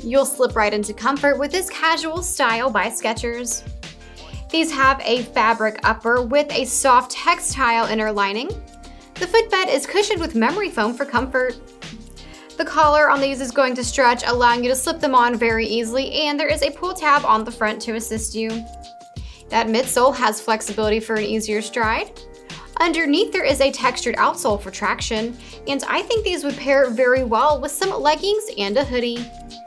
You'll slip right into comfort with this casual style by Skechers. These have a fabric upper with a soft textile inner lining. The footbed is cushioned with memory foam for comfort. The collar on these is going to stretch, allowing you to slip them on very easily, and there is a pull tab on the front to assist you. That midsole has flexibility for an easier stride. Underneath there is a textured outsole for traction, and I think these would pair very well with some leggings and a hoodie.